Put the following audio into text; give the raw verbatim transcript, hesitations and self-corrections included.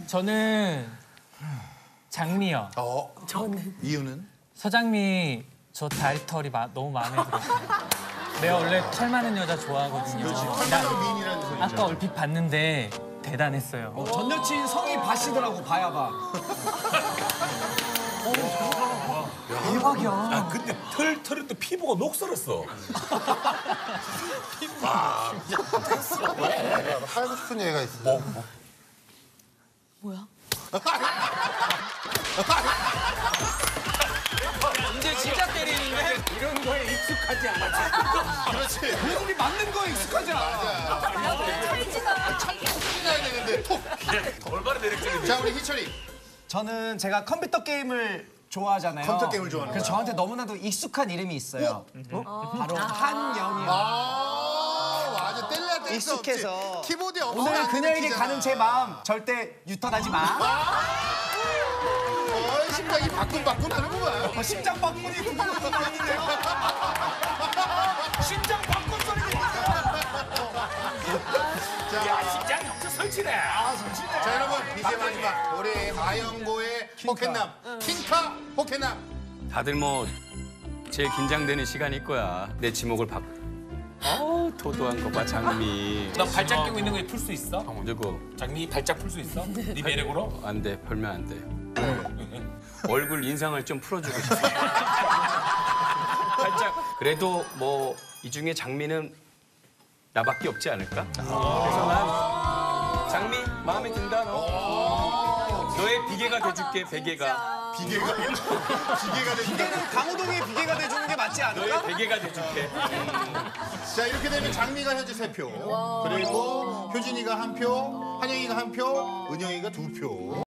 저는 장미요. 어. 저는. 이유는? 서장미 저 다리털이 마, 너무 마음에 들어요. 내가 원래 털 많은 여자 좋아하거든요. 그렇지. 털 나- 많은 미인이라는 소리 있잖아. 아까 얼핏 봤는데 대단했어요. 어, 전 여친 성이 바시더라고, 바야바. 대박이야. 아 근데 털 털이 또 피부가 녹슬었어. 하고 싶은 얘기가 있어. 뭐, 뭐. 뭐야? 이제 진짜 때리는데? 이런 거에 익숙하지 않아. 그렇지. 우리 맞는 거에 익숙하지 않아. 찰지다. 해야 되는데 톡. 얼마나 매력적인데. 자, 우리 희철이. 저는 제가 컴퓨터 게임을 좋아하잖아요. 컴퓨터 게임을 좋아하는 그래서 거야. 저한테 너무나도 익숙한 이름이 있어요. 어? 바로 한영이요. 아, 맞아. 뗄래야 뗄 수 없지. 익숙해서. 키보드에 없으면 오늘 안 되는 그녀에게 키잖아. 가는 제 마음 절대 유턴하지 마. 어, 심장이 바꾼바꾼 하는구만. 어, 심장 바꾼이 두근두근거리네요. 심장 바꾼 소리. 야 심장이 엄청 설치네. 아 설치네. 자, 여러분. 이제 마지막. 우리 아영고의 포켓남. 킹카 포켓남. 다들 뭐 제일 긴장되는 시간일 거야. 내 지목을 받. 어우 도도한 거 봐 장미. 너 발작 끼고 있는 거 풀 수 있어? 누구? 장미 발작 풀 수 있어? 네 매력으로? 안 돼. 벌면 안 돼. 얼굴 인상을 좀 풀어주고 싶어. 살짝 그래도 뭐 이 중에 장미는 나밖에 없지 않을까? 그래서 난 장미 마음에 든다 너. 너의 비계가 돼줄게 베개가. 비계가. 비계가 된다. 비계는 강호동의 비계가 돼주는 게 맞지 않을까? 너의 베개가 돼줄게. 자, 이렇게 되면 장미가 현재 세 표. 그리고 효진이가 한 표, 한영이가 한 표, 은영이가 두 표.